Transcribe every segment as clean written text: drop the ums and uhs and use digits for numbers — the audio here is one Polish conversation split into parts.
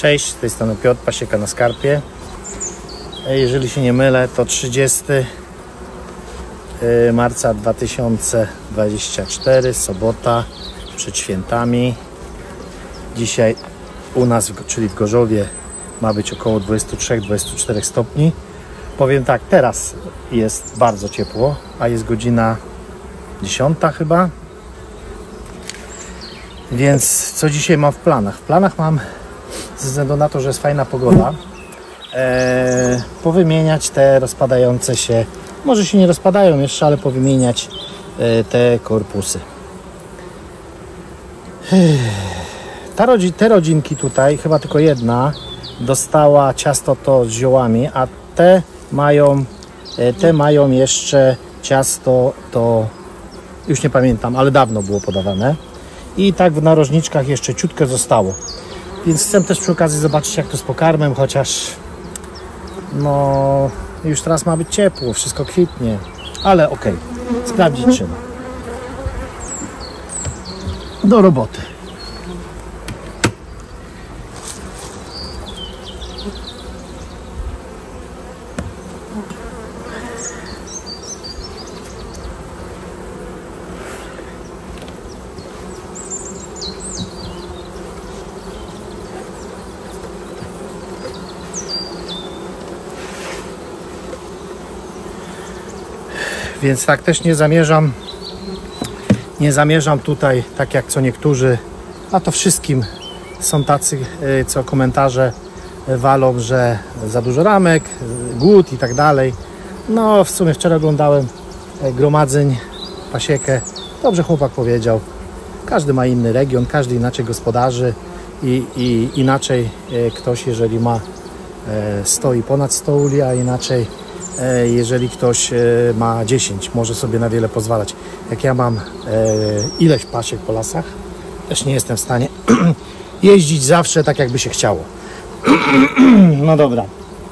Cześć, z tej strony Piotr, pasieka na skarpie. Jeżeli się nie mylę, to 30 marca 2024, sobota, przed świętami. Dzisiaj u nas, czyli w Gorzowie, ma być około 23-24 stopni. Powiem tak, teraz jest bardzo ciepło, a jest godzina 10 chyba. Więc co dzisiaj mam w planach? W planach mam, ze względu na to, że jest fajna pogoda, powymieniać te rozpadające się, może się nie rozpadają jeszcze, ale powymieniać te korpusy. Te rodzinki tutaj, chyba tylko jedna, dostała ciasto to z ziołami, a te mają jeszcze ciasto to, już nie pamiętam, ale dawno było podawane. I tak w narożniczkach jeszcze ciutkę zostało. Więc chcę też przy okazji zobaczyć, jak to z pokarmem, chociaż no już teraz ma być ciepło, wszystko kwitnie, ale okej, sprawdzić trzeba. Do roboty. Więc tak też nie zamierzam tutaj, tak jak co niektórzy, a to wszystkim są tacy, co komentarze walą, że za dużo ramek, głód i tak dalej. No w sumie wczoraj oglądałem gromadzeń, pasiekę. Dobrze chłopak powiedział. Każdy ma inny region, każdy inaczej gospodarzy i inaczej ktoś, jeżeli ma 100 i ponad 100 uli, a inaczej jeżeli ktoś ma 10, może sobie na wiele pozwalać. Jak ja mam ileś pasiek po lasach, też nie jestem w stanie jeździć zawsze tak, jakby się chciało. No dobra.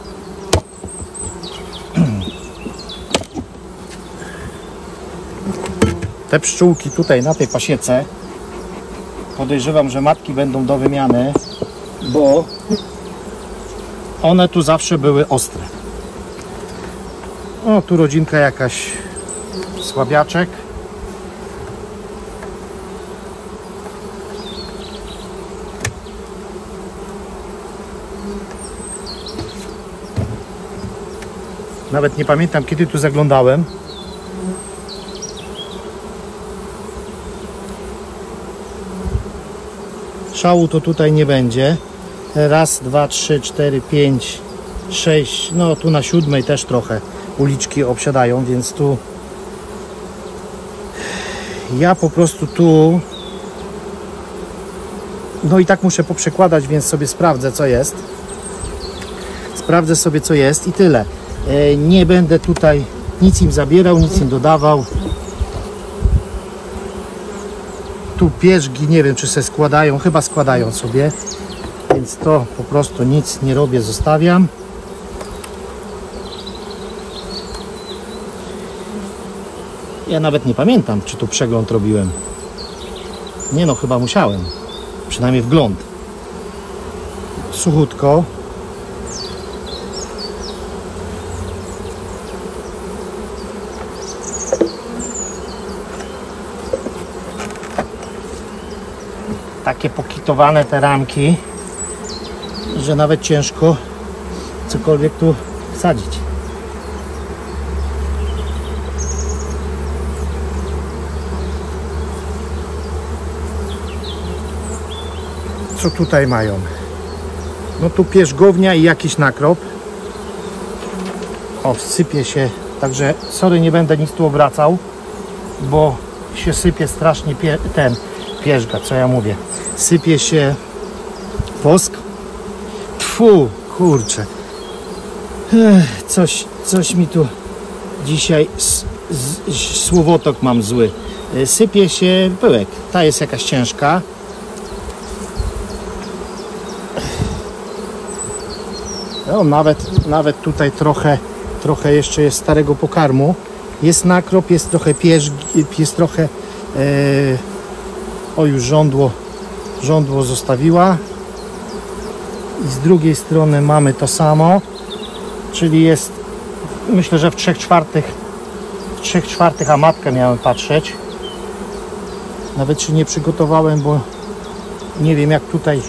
Te pszczółki tutaj na tej pasiece, podejrzewam, że matki będą do wymiany, bo one tu zawsze były ostre. O, tu rodzinka jakaś słabiaczek. Nawet nie pamiętam, kiedy tu zaglądałem. Szału to tutaj nie będzie. Raz, dwa, trzy, cztery, pięć, 6, no tu na 7 też trochę uliczki obsiadają, więc tu ja po prostu tu no i tak muszę poprzekładać, więc sobie sprawdzę, co jest. Sprawdzę sobie, co jest i tyle. Nie będę tutaj nic im zabierał, nic im dodawał. Tu pierzgi, nie wiem, czy sobie składają, chyba składają sobie, więc to po prostu nic nie robię, zostawiam. Ja nawet nie pamiętam, czy tu przegląd robiłem. Nie no, chyba musiałem. Przynajmniej wgląd. Suchutko. Takie pokitowane te ramki, że nawet ciężko cokolwiek tu wsadzić. Co tutaj mają? No tu pierzgownia i jakiś nakrop. O, sypie się, także sorry, nie będę nic tu obracał, bo się sypie strasznie pierzga, co ja mówię. Sypie się wosk. Tfu, kurczę. Coś mi tu dzisiaj słowotok mam zły. Sypie się pyłek. Ta jest jakaś ciężka. No, nawet tutaj trochę jeszcze jest starego pokarmu. Jest nakrop, jest trochę pierzgi, jest trochę o, już żądło zostawiła. I z drugiej strony mamy to samo, czyli jest, myślę, że w 3/4, a matkę miałem patrzeć. Nawet się nie przygotowałem, bo nie wiem jak tutaj,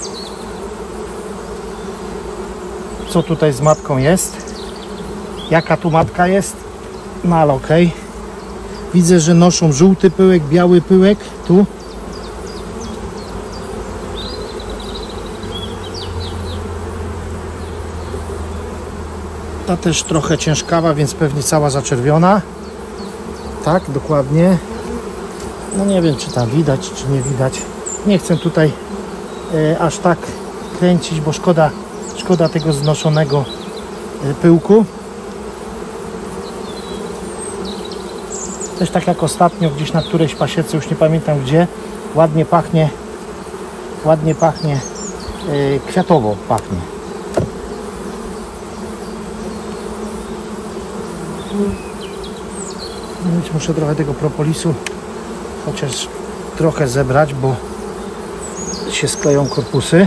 co tutaj z matką jest, jaka tu matka jest, no ale okej. Widzę, że noszą żółty pyłek, biały pyłek tu. Ta też trochę ciężkawa, więc pewnie cała zaczerwiona. Tak, dokładnie. No nie wiem, czy tam widać, czy nie widać. Nie chcę tutaj aż tak kręcić, bo szkoda tego znoszonego pyłku. Też tak jak ostatnio gdzieś na którejś pasiece, już nie pamiętam gdzie, ładnie pachnie, kwiatowo pachnie. Muszę trochę tego propolisu chociaż trochę zebrać, bo się skleją korpusy.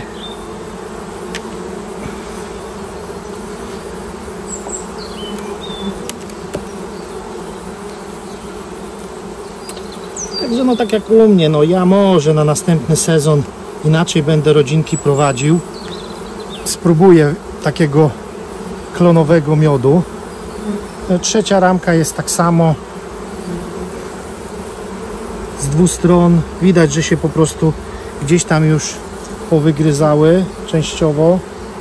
Także no tak jak u mnie, no ja może na następny sezon inaczej będę rodzinki prowadził. Spróbuję takiego klonowego miodu. Trzecia ramka jest tak samo. Z dwóch stron widać, że się po prostu gdzieś tam już powygryzały częściowo.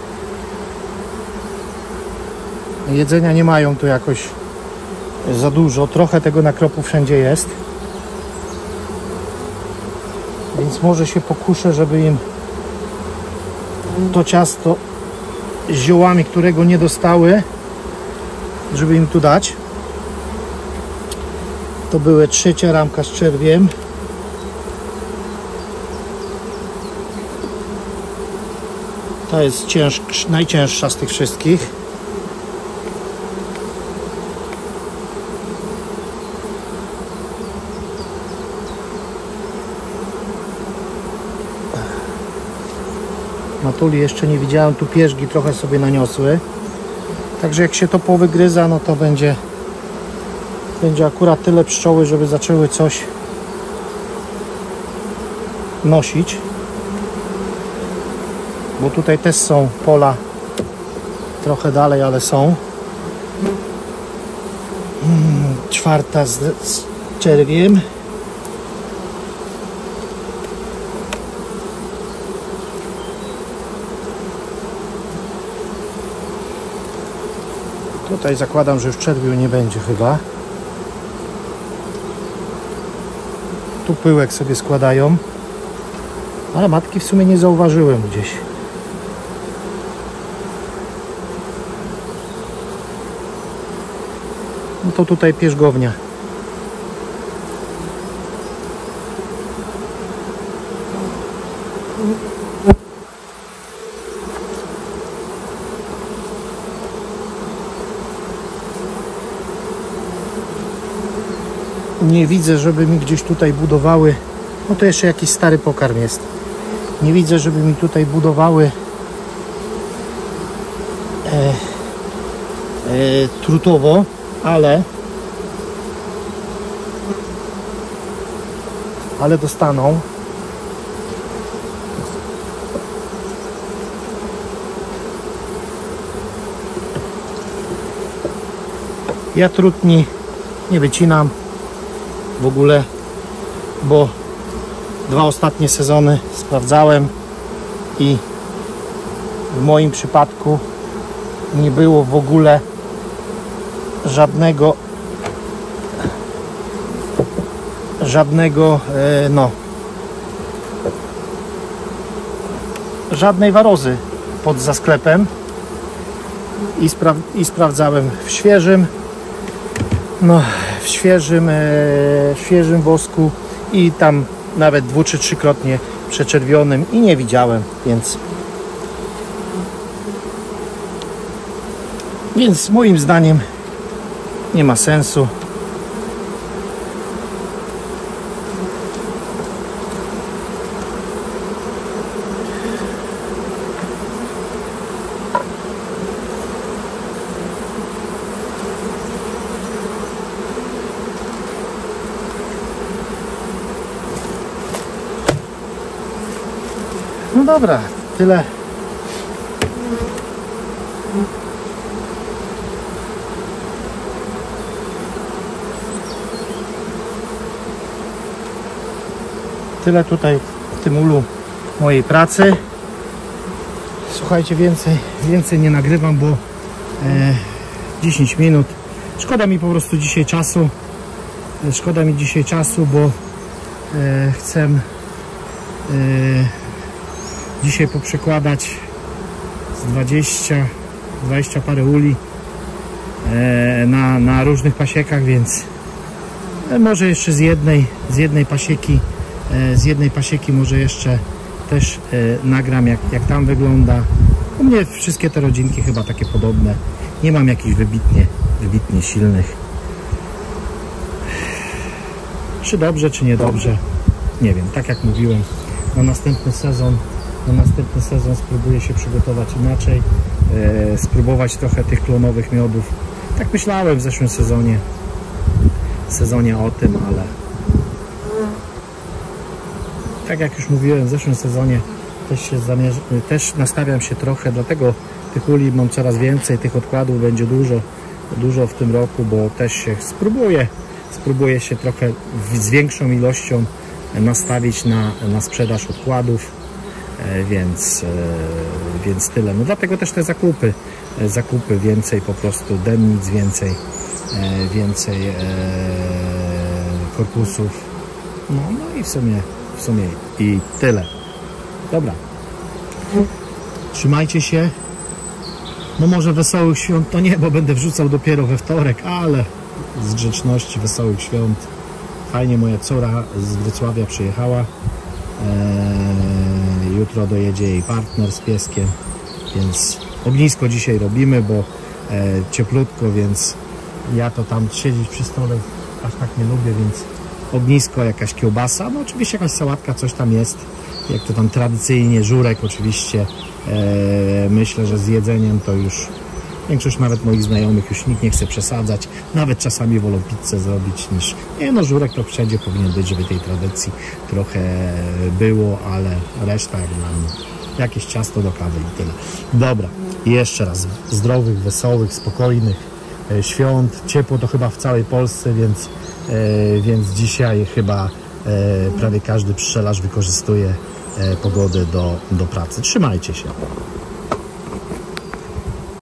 Jedzenia nie mają tu jakoś za dużo. Trochę tego nakropu wszędzie jest. Więc może się pokuszę, żeby im to ciasto z ziołami, którego nie dostały, żeby im tu dać. To była trzecia ramka z czerwiem. Ta jest najcięższa z tych wszystkich. Matuli jeszcze nie widziałem, tu pierzgi trochę sobie naniosły. Także jak się to powygryza, no to będzie akurat tyle pszczoły, żeby zaczęły coś nosić. Bo tutaj też są pola trochę dalej, ale są. Czwarta z czerwiem. Tutaj zakładam, że już czerwiu nie będzie chyba. Tu pyłek sobie składają. Ale matki w sumie nie zauważyłem gdzieś. No to tutaj pierzgownia. Nie widzę, żeby mi gdzieś tutaj budowały. No to jeszcze jakiś stary pokarm jest. Nie widzę, żeby mi tutaj budowały trutowo, ale dostaną. Ja trutni nie wycinam w ogóle, bo 2 ostatnie sezony sprawdzałem i w moim przypadku nie było w ogóle żadnej warozy pod zasklepem i sprawdzałem w świeżym, w świeżym wosku i tam nawet 2 czy 3-krotnie przeczerwionym i nie widziałem, więc moim zdaniem nie ma sensu. No dobra, tyle. Tyle tutaj w tym ulu mojej pracy. Słuchajcie, więcej nie nagrywam, bo 10 minut. Szkoda mi po prostu dzisiaj czasu. Szkoda mi dzisiaj czasu, bo chcę dzisiaj poprzekładać z 20 parę uli na różnych pasiekach, więc może jeszcze z jednej pasieki może jeszcze też nagram jak tam wygląda. U mnie wszystkie te rodzinki chyba takie podobne. Nie mam jakichś wybitnie silnych. Czy dobrze, czy niedobrze, nie wiem. Tak jak mówiłem, na następny sezon spróbuję się przygotować inaczej, spróbować trochę tych klonowych miodów. Tak myślałem w zeszłym sezonie o tym, ale tak jak już mówiłem, w zeszłym sezonie też nastawiam się trochę, dlatego tych uli mam coraz więcej, tych odkładów będzie dużo w tym roku, bo też się spróbuję się trochę z większą ilością nastawić na sprzedaż odkładów, więc tyle. No dlatego też te zakupy więcej po prostu, dennic więcej korpusów. No i w sumie i tyle. Dobra. Trzymajcie się. No może wesołych świąt to nie, bo będę wrzucał dopiero we wtorek, ale z grzeczności wesołych świąt. Fajnie, moja córa z Wrocławia przyjechała. Jutro dojedzie jej partner z pieskiem, więc ognisko dzisiaj robimy, bo cieplutko, więc ja to tam siedzieć przy stole aż tak nie lubię, więc ognisko, jakaś kiełbasa, no oczywiście jakaś sałatka, coś tam jest, jak to tam tradycyjnie, żurek oczywiście. Myślę, że z jedzeniem to już większość nawet moich znajomych już nikt nie chce przesadzać, nawet czasami wolą pizzę zrobić niż... Nie no, żurek to wszędzie powinien być, żeby tej tradycji trochę było, ale reszta jak dla mnie. Jakieś ciasto do kawy i tyle. Dobra, jeszcze raz zdrowych, wesołych, spokojnych świąt. Ciepło to chyba w całej Polsce, więc dzisiaj chyba prawie każdy pszczelarz wykorzystuje pogodę do pracy. Trzymajcie się.